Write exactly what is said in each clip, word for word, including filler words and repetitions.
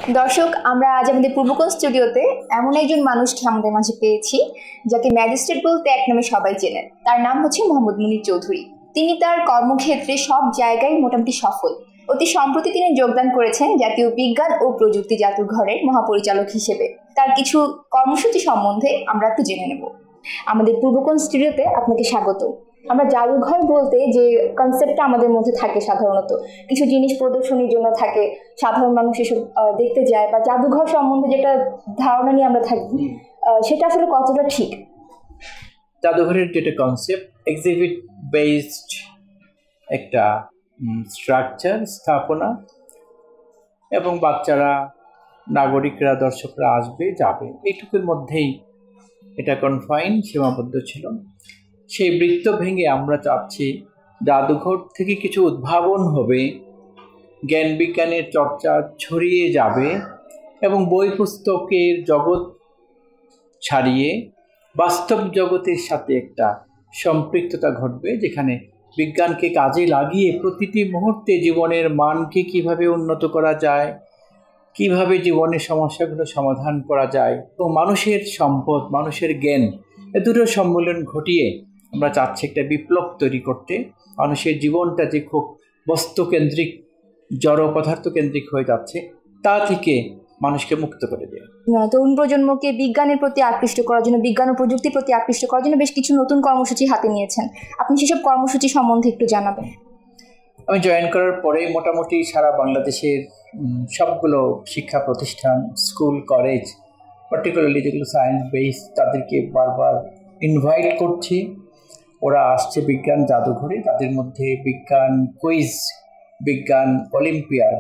দর্শক, আমরা আজ আমাদের পূর্বকোণ স্টুডিওতে এমন একজন মানুষকে আমাদের মাঝে পেয়েছি যাকে ম্যাজিস্ট্রেট বলতে এক নামে সবাই চেনেন। তার নাম হচ্ছে মোহাম্মদ মুনির চৌধুরী। তিনি তার কর্মক্ষেত্রে সব জায়গায় মোটামুটি সফল। অতি সম্প্রতি তিনি যোগদান করেছেন জাতীয় বিজ্ঞান ও প্রযুক্তি জাদুঘরের মহাপরিচালক হিসেবে। তার কিছু কর্মসূচি সম্বন্ধে আমরা একটু জেনে নেব। আমাদের পূর্বকোণ স্টুডিওতে আপনাকে স্বাগত। আমরা জাদুঘর বলতে যে কনসেপ্টটা আমাদের মধ্যে থাকে, সাধারণত কিছু জিনিস প্রদর্শনীর জন্য থাকে, সাধারণ মানুষ এসব দেখতে যায়, বা জাদুঘর সম্বন্ধে যেটা ধারণা নিয়ে আমরা থাকি সেটা আসলে কতটা ঠিক? জাদুঘরের যেটা কনসেপ্ট, এক্সিবিট বেসড একটা স্ট্রাকচার, স্থাপনা, এবং বাচ্চারা, নাগরিকরা, দর্শকরা আসবে যাবে, এইটুকুর মধ্যেই এটা কনফাইন, সীমাবদ্ধ ছিল। সেই বৃত্ত ভেঙে আমরা চাচ্ছি জাদুঘর থেকে কিছু উদ্ভাবন হবে, জ্ঞান বিজ্ঞানের চর্চা ছড়িয়ে যাবে এবং বই পুস্তকের জগৎ ছাড়িয়ে বাস্তব জগতের সাথে একটা সম্পৃক্ততা ঘটবে, যেখানে বিজ্ঞানকে কাজে লাগিয়ে প্রতিটি মুহূর্তে জীবনের মানকে কিভাবে উন্নত করা যায়, কিভাবে জীবনের সমস্যাগুলো সমাধান করা যায়, তো মানুষের সম্পদ, মানুষের জ্ঞান, এ দুটো সম্মেলন ঘটিয়ে আমরা চাচ্ছি একটা বিপ্লব তৈরি করতে। মানুষের জীবনটা যে খুব বস্তুকেন্দ্রিক, জড় পদার্থ কেন্দ্রিক হয়ে যাচ্ছে, তা থেকে মানুষকে মুক্ত করে দেয়। তরুণ প্রজন্মকে বিজ্ঞানের প্রতি আকৃষ্ট করার জন্য, বিজ্ঞান ও প্রযুক্তির প্রতি আকৃষ্ট করার জন্য বেশ কিছু নতুন কর্মসূচি হাতে নিয়েছেন। আপনি সেসব কর্মসূচি সম্বন্ধে একটু জানাবেন। আমি জয়েন করার পরে মোটামুটি সারা বাংলাদেশের সবগুলো শিক্ষা প্রতিষ্ঠান, স্কুল, কলেজ, পার্টিকুলারলি যেগুলো সায়েন্স বেস, তাদেরকে বারবার ইনভাইট করছি। ওরা আসছে বিজ্ঞান জাদুঘরে। তাদের মধ্যে বিজ্ঞান কুইজ, বিজ্ঞান অলিম্পিয়াড,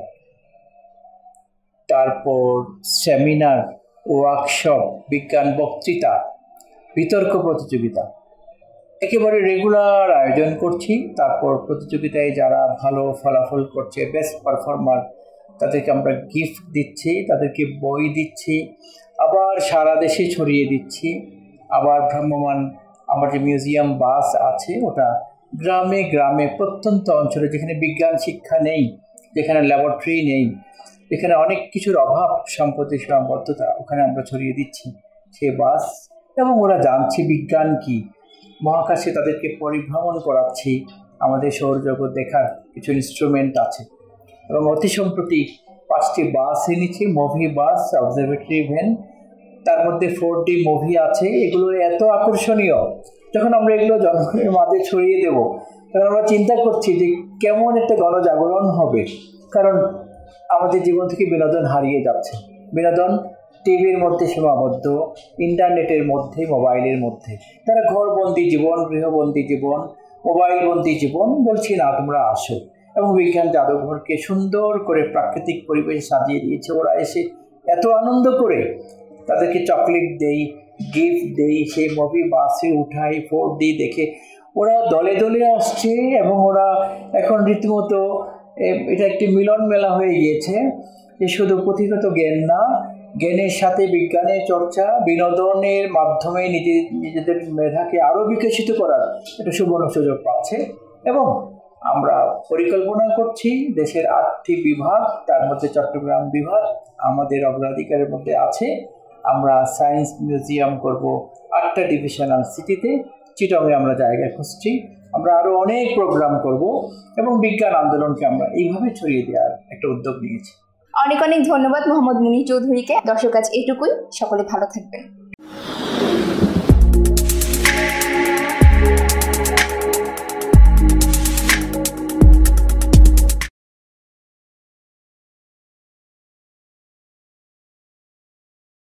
তারপর সেমিনার, ওয়ার্কশপ, বিজ্ঞান বক্তৃতা, বিতর্ক প্রতিযোগিতা একেবারে রেগুলার আয়োজন করছি। তারপর প্রতিযোগিতায় যারা ভালো ফলাফল করছে, বেস্ট পারফর্মার, তাদেরকে আমরা গিফট দিচ্ছি, তাদেরকে বই দিচ্ছি, আবার সারা দেশে ছড়িয়ে দিচ্ছি। আবার ভ্রাম্যমান আমার যে মিউজিয়াম বাস আছে, ওটা গ্রামে গ্রামে, প্রত্যন্ত অঞ্চলে যেখানে বিজ্ঞান শিক্ষা নেই, যেখানে ল্যাবরেটরি নেই, যেখানে অনেক কিছুর অভাব, সম্পদের সীমাবদ্ধতা, ওখানে আমরা ছড়িয়ে দিচ্ছি সেই বাস। এবং ওরা জানছে বিজ্ঞান কি। মহাকাশে তাদেরকে পরিভ্রমণ করাচ্ছি, আমাদের সৌরজগৎ দেখার কিছু ইনস্ট্রুমেন্ট আছে। এবং অতি সম্প্রতি পাঁচটি বাস এনেছি, মুভি বাস, অবজারভেটরি ভ্যান, তার মধ্যে ফোর ডি মুভি আছে। এগুলো এত আকর্ষণীয়, যখন আমরা এগুলো জনগণের মাঝে ছড়িয়ে দেব, তখন আমরা চিন্তা করছি যে কেমন একটা গণজাগরণ হবে। কারণ আমাদের জীবন থেকে বিনোদন হারিয়ে যাচ্ছে। বিনোদন টিভির মধ্যে সীমাবদ্ধ, ইন্টারনেটের মধ্যে, মোবাইলের মধ্যে। তারা ঘরবন্দি জীবন, গৃহবন্দী জীবন, মোবাইলবন্দি জীবন। বলছি না, তোমরা আসো। এবং বিজ্ঞান জাদুঘরকে সুন্দর করে প্রাকৃতিক পরিবেশ সাজিয়ে দিয়েছে। ওরা এসে এত আনন্দ করে, তাদেরকে চকলেট দেই, গিফট দেই, সেই মুভি বাসে উঠাই, ফোর ডি দেখে ওরা দলে দলে আসছে। এবং ওরা এখন রীতিমতো এটা একটি মিলন মেলা হয়ে গিয়েছে, যে শুধু পুঁথিগত জ্ঞান না, জ্ঞানের সাথে বিজ্ঞানের চর্চা, বিনোদনের মাধ্যমে নিজে নিজেদের মেধাকে আরও বিকশিত করার একটা সুবর্ণ সুযোগ পাচ্ছে। এবং আমরা পরিকল্পনা করছি দেশের আটটি বিভাগ, তার মধ্যে চট্টগ্রাম বিভাগ আমাদের অগ্রাধিকারের মধ্যে আছে। আমরা সায়েন্স মিউজিয়াম করব আটটা ডিভিশনাল সিটিতে। চিটংয়ে আমরা জায়গা খুঁজছি। আমরা আরও অনেক প্রোগ্রাম করব এবং বিজ্ঞান আন্দোলনকে আমরা এইভাবে ছড়িয়ে দেওয়ার একটা উদ্যোগ নিয়েছি। অনেক অনেক ধন্যবাদ মোহাম্মদ মুনির চৌধুরীকে। দর্শক, আজ এইটুকুই। সকলে ভালো থাকবেন।